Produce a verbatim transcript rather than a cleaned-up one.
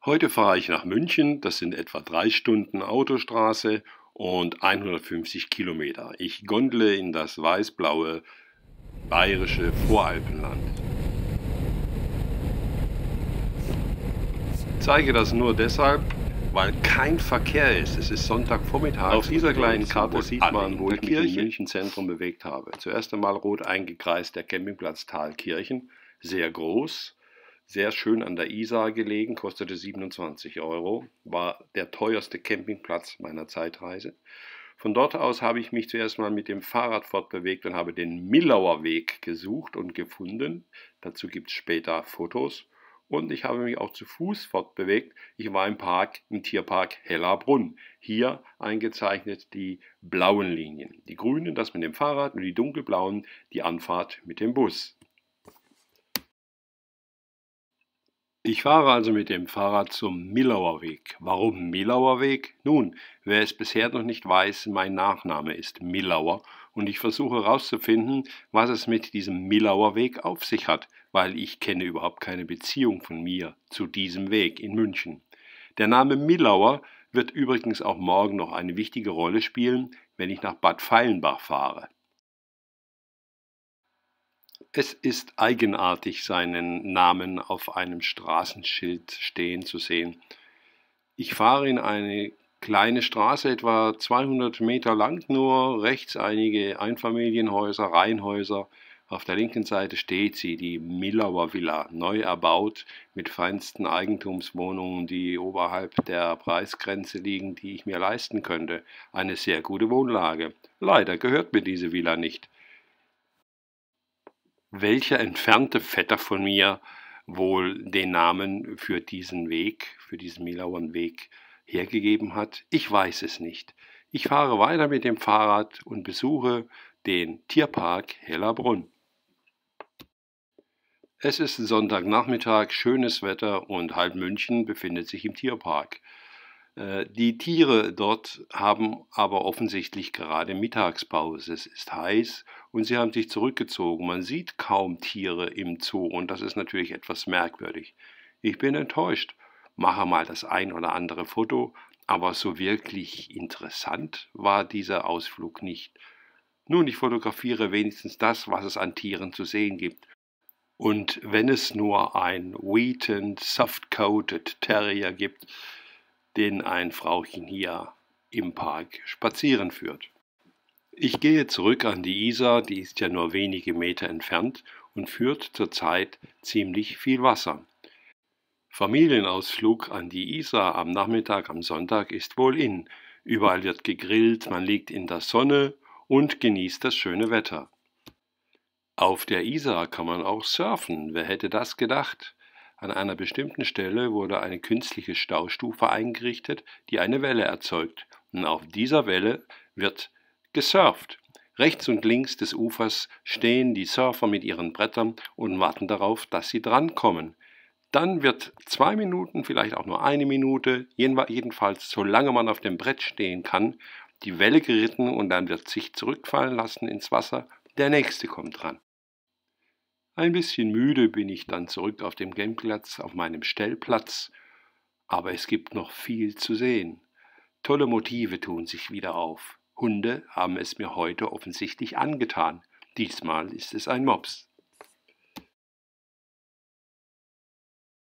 Heute fahre ich nach München, das sind etwa drei Stunden Autostraße und hundertfünfzig Kilometer. Ich gondele in das weiß-blaue bayerische Voralpenland. Ich zeige das nur deshalb, weil kein Verkehr ist. Es ist Sonntagvormittag. Auf dieser kleinen Karte sieht man, wo ich mich im München Zentrum bewegt habe. Zuerst einmal rot eingekreist der Campingplatz Thalkirchen, sehr groß. Sehr schön an der Isar gelegen, kostete siebenundzwanzig Euro, war der teuerste Campingplatz meiner Zeitreise. Von dort aus habe ich mich zuerst mal mit dem Fahrrad fortbewegt und habe den Millauer Weg gesucht und gefunden. Dazu gibt es später Fotos. Und ich habe mich auch zu Fuß fortbewegt. Ich war im Park, im Tierpark Hellerbrunn. Hier eingezeichnet die blauen Linien. Die grünen, das mit dem Fahrrad, und die dunkelblauen, die Anfahrt mit dem Bus. Ich fahre also mit dem Fahrrad zum Millauer Weg. Warum Millauer Weg? Nun, wer es bisher noch nicht weiß, mein Nachname ist Millauer und ich versuche herauszufinden, was es mit diesem Millauer Weg auf sich hat, weil ich kenne überhaupt keine Beziehung von mir zu diesem Weg in München. Der Name Millauer wird übrigens auch morgen noch eine wichtige Rolle spielen, wenn ich nach Bad Feilenbach fahre. Es ist eigenartig, seinen Namen auf einem Straßenschild stehen zu sehen. Ich fahre in eine kleine Straße, etwa zweihundert Meter lang, nur rechts einige Einfamilienhäuser, Reihenhäuser. Auf der linken Seite steht sie, die Millauer Villa, neu erbaut mit feinsten Eigentumswohnungen, die oberhalb der Preisgrenze liegen, die ich mir leisten könnte. Eine sehr gute Wohnlage. Leider gehört mir diese Villa nicht. Welcher entfernte Vetter von mir wohl den Namen für diesen Weg, für diesen Millauer Weg hergegeben hat? Ich weiß es nicht. Ich fahre weiter mit dem Fahrrad und besuche den Tierpark Hellerbrunn. Es ist Sonntagnachmittag, schönes Wetter und halb München befindet sich im Tierpark. Die Tiere dort haben aber offensichtlich gerade Mittagspause. Es ist heiß und sie haben sich zurückgezogen. Man sieht kaum Tiere im Zoo und das ist natürlich etwas merkwürdig. Ich bin enttäuscht, mache mal das ein oder andere Foto, aber so wirklich interessant war dieser Ausflug nicht. Nun, ich fotografiere wenigstens das, was es an Tieren zu sehen gibt. Und wenn es nur ein Wheaten Soft-Coated Terrier gibt, den ein Frauchen hier im Park spazieren führt. Ich gehe zurück an die Isar, die ist ja nur wenige Meter entfernt und führt zurzeit ziemlich viel Wasser. Familienausflug an die Isar am Nachmittag, am Sonntag ist wohl in. Überall wird gegrillt, man liegt in der Sonne und genießt das schöne Wetter. Auf der Isar kann man auch surfen, wer hätte das gedacht? An einer bestimmten Stelle wurde eine künstliche Staustufe eingerichtet, die eine Welle erzeugt. Und auf dieser Welle wird gesurft. Rechts und links des Ufers stehen die Surfer mit ihren Brettern und warten darauf, dass sie drankommen. Dann wird zwei Minuten, vielleicht auch nur eine Minute, jedenfalls solange man auf dem Brett stehen kann, die Welle geritten und dann wird sich zurückfallen lassen ins Wasser. Der nächste kommt dran. Ein bisschen müde bin ich dann zurück auf dem Campingplatz, auf meinem Stellplatz, aber es gibt noch viel zu sehen. Tolle Motive tun sich wieder auf. Hunde haben es mir heute offensichtlich angetan. Diesmal ist es ein Mops.